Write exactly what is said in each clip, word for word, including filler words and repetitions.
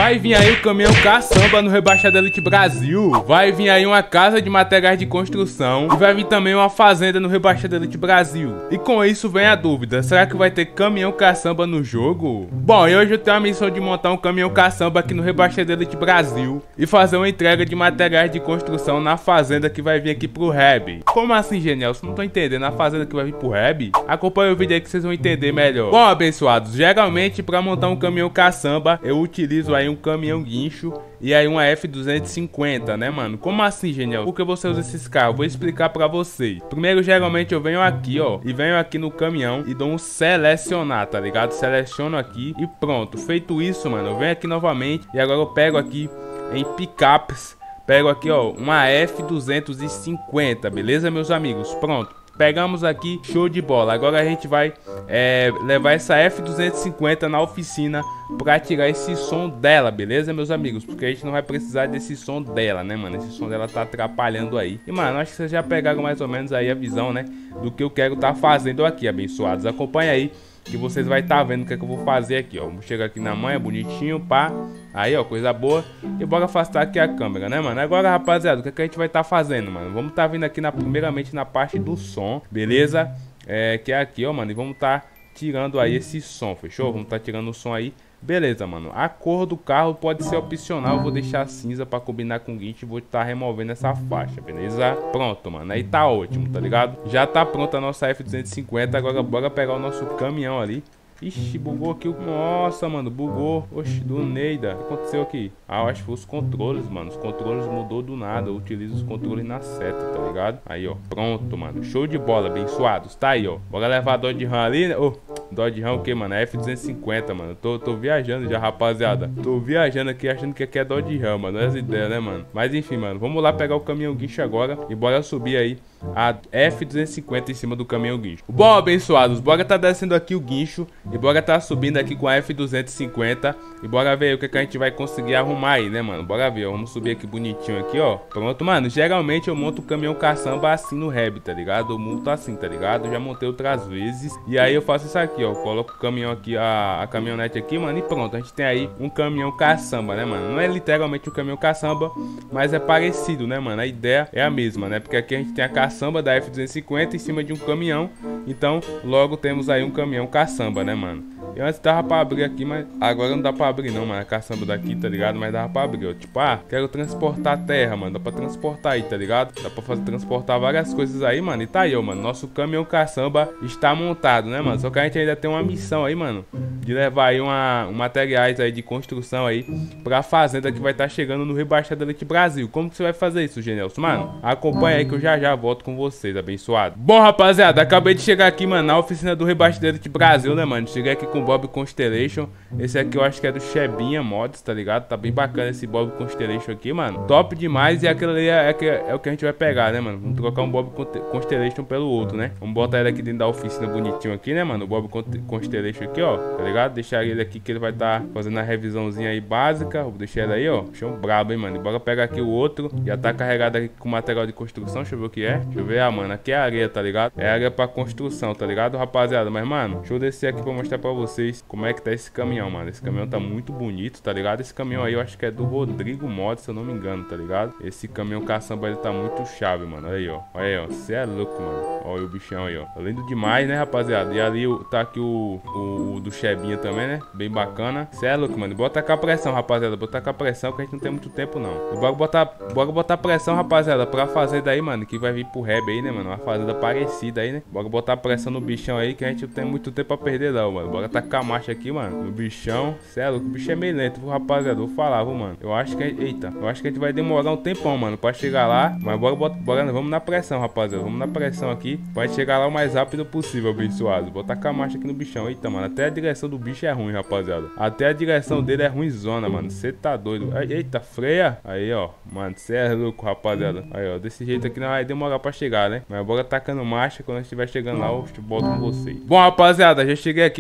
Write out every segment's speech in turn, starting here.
Vai vir aí o caminhão caçamba no Rebaixado Elite Brasil. Vai vir aí uma casa de materiais de construção. E vai vir também uma fazenda no Rebaixado Elite Brasil. E com isso vem a dúvida, será que vai ter caminhão caçamba no jogo? Bom, e hoje eu tenho a missão de montar um caminhão caçamba aqui no Rebaixado Elite Brasil e fazer uma entrega de materiais de construção na fazenda que vai vir aqui pro Reb. Como assim, genial? Você não tô entendendo, a fazenda que vai vir pro Reb? Acompanha o vídeo aí que vocês vão entender melhor. Bom, abençoados, geralmente para montar um caminhão caçamba eu utilizo aí um caminhão guincho e aí uma F duzentos e cinquenta, né, mano? Como assim, genial? Por que você usa esses carros? Vou explicar pra vocês. Primeiro, geralmente eu venho aqui, ó, e venho aqui no caminhão e dou um selecionar, tá ligado? Seleciono aqui e pronto. Feito isso, mano, eu venho aqui novamente e agora eu pego aqui em picapes, pego aqui, ó, uma F duzentos e cinquenta, beleza, meus amigos? Pronto. Pegamos aqui, show de bola. Agora a gente vai é, levar essa F duzentos e cinquenta na oficina pra tirar esse som dela, beleza, meus amigos? Porque a gente não vai precisar desse som dela, né, mano? Esse som dela tá atrapalhando aí. E, mano, acho que vocês já pegaram mais ou menos aí a visão, né? Do que eu quero tá fazendo aqui, abençoados. Acompanha aí que vocês vai estar tá vendo o que é que eu vou fazer aqui, ó. Vou chegar aqui na manha, bonitinho, pá. Aí, ó, coisa boa. E bora afastar aqui a câmera, né, mano? Agora, rapaziada, o que é que a gente vai estar tá fazendo, mano? Vamos estar tá vindo aqui, na, primeiramente, na parte do som, beleza? É, que é aqui, ó, mano. E vamos estar tá tirando aí esse som, fechou? Vamos estar tá tirando o som aí. Beleza, mano. A cor do carro pode ser opcional. Eu vou deixar cinza pra combinar com o guincho. Vou estar tá removendo essa faixa, beleza? Pronto, mano. Aí tá ótimo, tá ligado? Já tá pronta a nossa F duzentos e cinquenta. Agora bora pegar o nosso caminhão ali. Ixi, bugou aqui. Nossa, mano, bugou. Oxi, do Neida. O que aconteceu aqui? Ah, eu acho que foi os controles, mano. Os controles mudou do nada. Eu utilizo os controles na seta, tá ligado? Aí, ó. Pronto, mano. Show de bola, abençoados. Tá aí, ó. Bora levar a Dodge Ram ali, né? Ô, oh, Dodge Ram o que, mano? É F duzentos e cinquenta, mano. Tô, tô viajando já, rapaziada. Tô viajando aqui achando que aqui é Dodge Ram, mano. Essa ideia, né, mano? Mas enfim, mano. Vamos lá pegar o caminhão guincho agora. E bora subir aí a F duzentos e cinquenta em cima do caminhão guincho. Bom, abençoados. Bora tá descendo aqui o guincho. E bora tá subindo aqui com a F duzentos e cinquenta. E bora ver o que, que a gente vai conseguir arrumar aí, né, mano? Bora ver, ó. Vamos subir aqui bonitinho aqui, ó. Pronto, mano. Geralmente eu monto o caminhão caçamba assim no Reb, tá ligado? Eu monto assim, tá ligado? Eu já montei outras vezes. E aí eu faço isso aqui, ó. Coloco o caminhão aqui, a, a caminhonete aqui, mano. E pronto, a gente tem aí um caminhão caçamba, né, mano? Não é literalmente um caminhão caçamba, mas é parecido, né, mano? A ideia é a mesma, né? Porque aqui a gente tem a caçamba da F duzentos e cinquenta em cima de um caminhão. Então, logo temos aí um caminhão caçamba, né, mano? Eu antes dava pra abrir aqui, mas agora não dá pra abrir não, mano. A caçamba daqui, tá ligado? Mas dava pra abrir, ó. Tipo, ah, quero transportar terra, mano. Dá pra transportar aí, tá ligado? Dá pra fazer, transportar várias coisas aí, mano. E tá aí, ó, mano. Nosso caminhão caçamba está montado, né, mano? Só que a gente ainda tem uma missão aí, mano, de levar aí uma, um materiais aí de construção aí pra fazenda que vai estar tá chegando no Rebaixado Elite Brasil. Como que você vai fazer isso, Genelson? Mano, acompanha aí que eu já já volto com vocês, abençoado. Bom, rapaziada, acabei de chegar aqui, mano, na oficina do Rebaixado Elite Brasil, né, mano? Cheguei aqui com o Bob Constellation. Esse aqui eu acho que é do Chebinha Mods, tá ligado? Tá bem bacana esse Bob Constellation aqui, mano. Top demais. E aquele ali é, é, é o que a gente vai pegar, né, mano? Vamos trocar um Bob Constellation pelo outro, né? Vamos botar ele aqui dentro da oficina bonitinho aqui, né, mano? O Bob Constellation aqui, ó, tá ligado? Deixar ele aqui que ele vai estar tá fazendo a revisãozinha aí básica. Vou deixar ele aí, ó. Chão brabo, hein, mano? E bora pegar aqui o outro. Já tá carregado aqui com material de construção. Deixa eu ver o que é. Deixa eu ver, ah, mano. Aqui é areia, tá ligado? É areia pra construção, tá ligado, rapaziada? Mas, mano, deixa eu descer aqui pra mostrar pra vocês como é que tá esse caminhão, mano. Esse caminhão tá muito bonito, tá ligado? Esse caminhão aí eu acho que é do Rodrigo Mods, se eu não me engano, tá ligado? Esse caminhão caçamba ele tá muito chave, mano. Olha aí, ó. Olha aí, ó. Você é louco, mano. Olha o bichão aí, ó. Tá lindo demais, né, rapaziada? E ali tá aqui o, o, o do Chebinha também, né? Bem bacana. Você é louco, mano. Bota com a pressão, rapaziada. Bota com a pressão que a gente não tem muito tempo, não. E bora botar, bora botar pressão, rapaziada, pra fazenda aí, mano, que vai vir pro Reb aí, né, mano? Uma fazenda parecida aí, né? Bora botar pressão no bichão aí que a gente não tem muito tempo pra perder, não, mano. Bora tacar a marcha aqui, mano. No bichão. Cê é louco, o bicho é meio lento, viu, rapaziada? Vou falar, viu, mano? Eu acho que... Eita, eu acho que a gente vai demorar um tempão, mano, pra chegar lá. Mas bora, bora, bora, vamos na pressão, rapaziada. Vamos na pressão aqui pra gente chegar lá o mais rápido possível, abençoado. Botar com a marcha aqui no bichão. Eita, mano, até a direção do bicho é ruim, rapaziada. Até a direção dele é ruimzona, mano. Você tá doido. Eita, freia. Aí, ó. Mano, cê é louco, rapaziada. Aí, ó. Desse jeito aqui não vai demorar pra chegar, né? Mas bora tacando marcha. Quando a gente estiver chegando lá, eu volto com vocês. Bom, rapaziada, já cheguei aqui, mano. Inclusive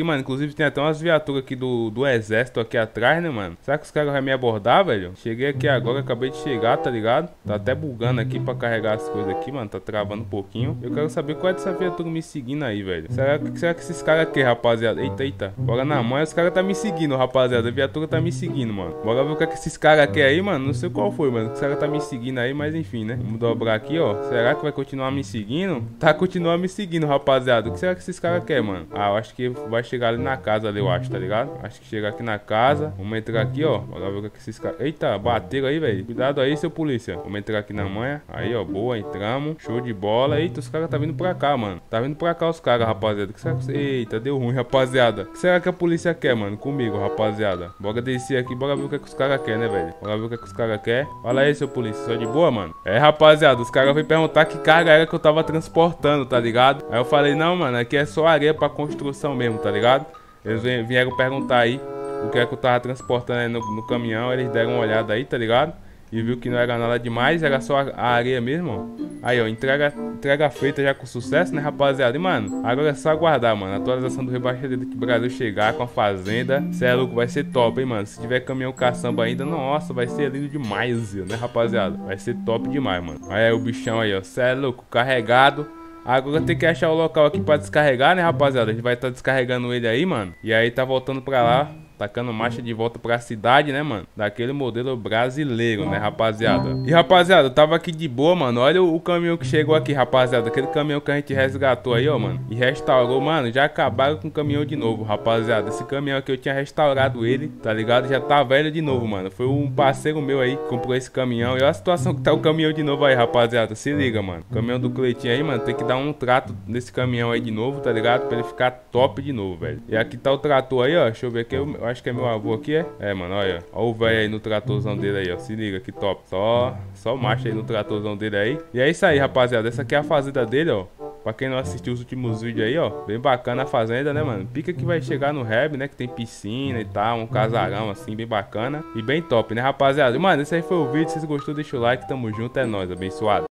Inclusive tem até umas viaturas aqui do, do exército aqui atrás, né, mano? Será que os caras vão me abordar, velho? Cheguei aqui agora, acabei de chegar, tá ligado? Tá até bugando aqui pra carregar as coisas aqui, mano. Tá travando um pouquinho. Eu quero saber qual é dessa viatura me seguindo aí, velho. Será que, será que esses caras querem, rapaziada? Eita, eita. Bora na mãe, os caras tá me seguindo, rapaziada. A viatura tá me seguindo, mano. Bora ver o que, é que esses caras querem aí, mano. Não sei qual foi, mano. Os caras tá me seguindo aí, mas enfim, né? Vamos dobrar aqui, ó. Será que vai continuar me seguindo? Tá continuando me seguindo, rapaziada. O que será que esses caras querem, mano? Ah, eu acho que vai chegar ali na casa ali, eu acho, tá ligado? Acho que chegar aqui na casa. Vamos entrar aqui, ó. Bora ver o que, é que esses caras... Eita, bateram aí, velho. Cuidado aí, seu polícia. Vamos entrar aqui na manha. Aí, ó. Boa, entramos. Show de bola. Eita, os caras tá vindo pra cá, mano. Tá vindo pra cá os caras, rapaziada. O que será que... Eita, deu ruim, rapaziada. O que será que a polícia quer, mano? Comigo, rapaziada. Bora descer aqui. Bora ver o que, é que os caras querem, né, velho? Bora ver o que, é que os caras querem. Fala aí, seu polícia. Só de boa, mano? É, rapaziada. Os caras vão perguntar que carga era que eu tava transportando, tá ligado? Aí eu falei, não, mano. Aqui é só areia pra construção mesmo, tá ligado? Eles vieram perguntar aí o que é que eu tava transportando aí no, no caminhão. Eles deram uma olhada aí, tá ligado? E viu que não era nada demais, era só a areia mesmo, ó. Aí, ó, entrega, entrega feita já com sucesso, né, rapaziada? E, mano, agora é só aguardar, mano. A atualização do Rebaixadeiro aqui Brasil chegar com a fazenda. Cê é louco, vai ser top, hein, mano. Se tiver caminhão caçamba ainda, nossa, vai ser lindo demais, né, rapaziada? Vai ser top demais, mano. Aí, aí o bichão aí, ó. Cê é louco, carregado. Agora tem que achar o local aqui pra descarregar, né, rapaziada? A gente vai estar tá descarregando ele aí, mano. E aí tá voltando pra lá, tacando marcha de volta pra cidade, né, mano? Daquele modelo brasileiro, né, rapaziada? E, rapaziada, eu tava aqui de boa, mano. Olha o, o caminhão que chegou aqui, rapaziada. Aquele caminhão que a gente resgatou aí, ó, mano. E restaurou, mano. Já acabaram com o caminhão de novo, rapaziada. Esse caminhão aqui eu tinha restaurado ele, tá ligado? Já tá velho de novo, mano. Foi um parceiro meu aí que comprou esse caminhão. E olha a situação que tá o caminhão de novo aí, rapaziada. Se liga, mano. O caminhão do Cleitinho aí, mano, tem que dar um trato nesse caminhão aí de novo, tá ligado? Pra ele ficar top de novo, velho. E aqui tá o trator aí, ó. Deixa eu ver aqui. Eu, eu acho que é meu avô aqui, é? É, mano, olha. Olha o velho aí no tratorzão dele aí, ó. Se liga, que top. Só, só marcha aí no tratorzão dele aí. E é isso aí, rapaziada. Essa aqui é a fazenda dele, ó. Pra quem não assistiu os últimos vídeos aí, ó. Bem bacana a fazenda, né, mano? Pica que vai chegar no Reb, né? Que tem piscina e tal. Um casarão, assim, bem bacana. E bem top, né, rapaziada? Mano, esse aí foi o vídeo. Se vocês gostou, deixa o like. Tamo junto. É nóis, abençoado.